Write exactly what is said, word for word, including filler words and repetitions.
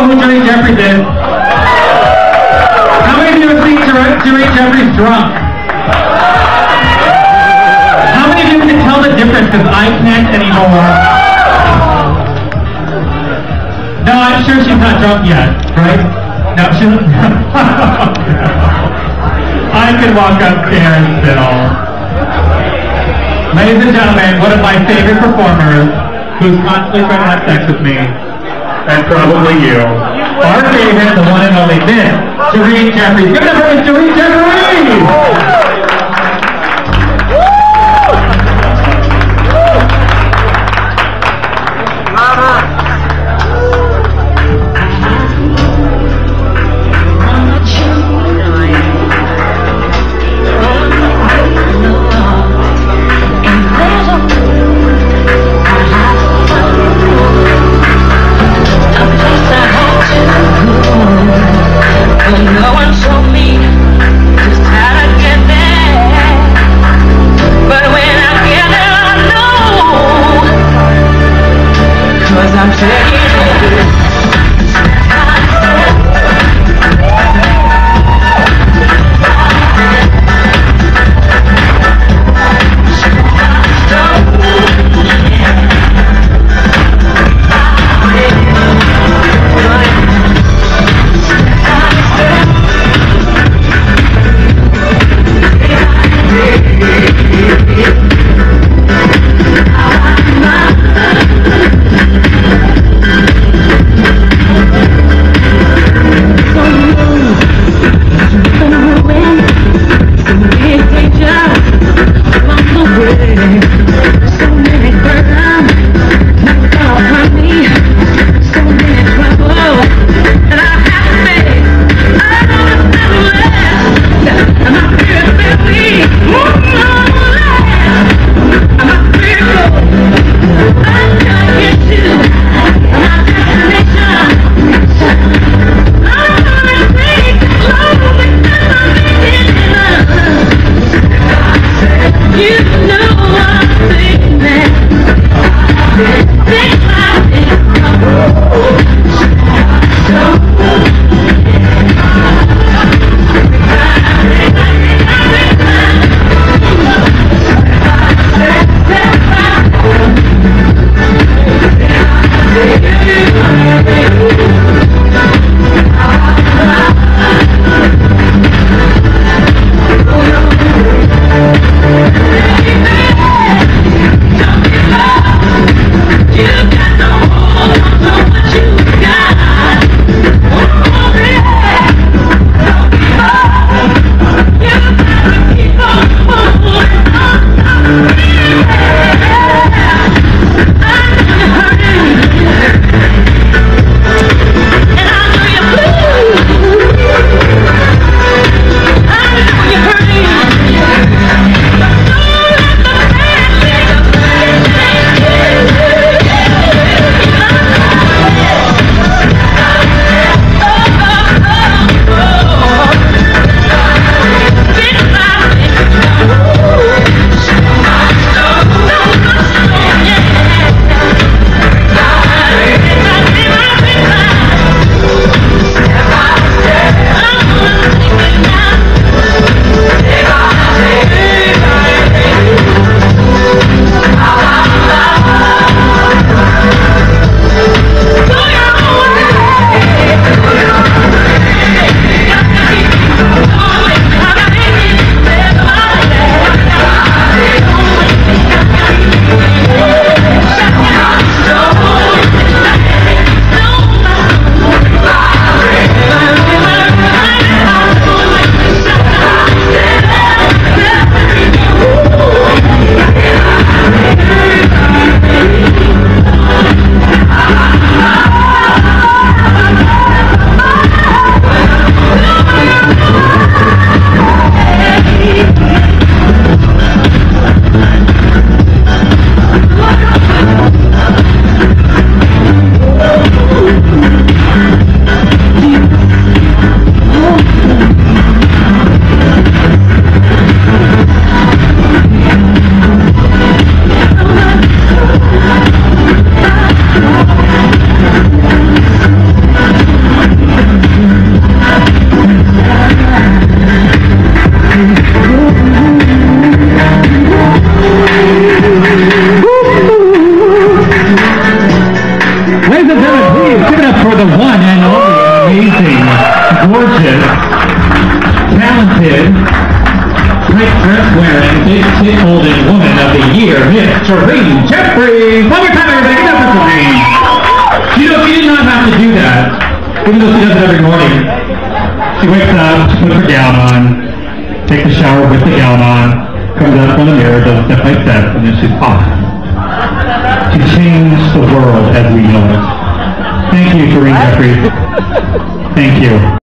know who Jerrine Jefferies is? How many of you have seen Jerrine Jefferies drunk? How many of you can tell the difference? Because I can't anymore. No, I'm sure she's not drunk yet, right? No, she's not. I can walk upstairs still. Ladies and gentlemen, one of my favorite performers, who's constantly trying to have sex with me, and probably you, our favorite, the one and only Miss Jerrine Jefferies. Give it up for Miss Jerrine Jefferies! No one told me just how to get Outstanding Woman of the Year, Miss Jerrine Jefferies. One more time, everybody, give it up for Jerrine. You know, she did not have to do that, even though she does it every morning. She wakes up, she puts her gown on, takes a shower with the gown on, comes out in front of the mirror, does step by step, and then she's off. She changed the world as we know it. Thank you, Jerrine Jefferies. Thank you.